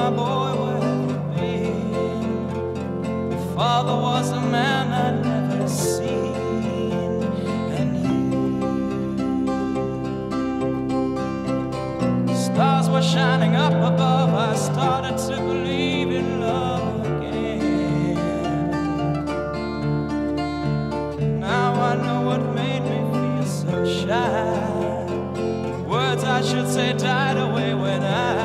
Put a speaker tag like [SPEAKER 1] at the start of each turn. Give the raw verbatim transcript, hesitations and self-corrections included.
[SPEAKER 1] my boy, where have you been? Your father was a man I'd never seen, and you. Stars were shining up above, I started to believe in love again. Now I know what made me feel so shy. Words I should say died away when I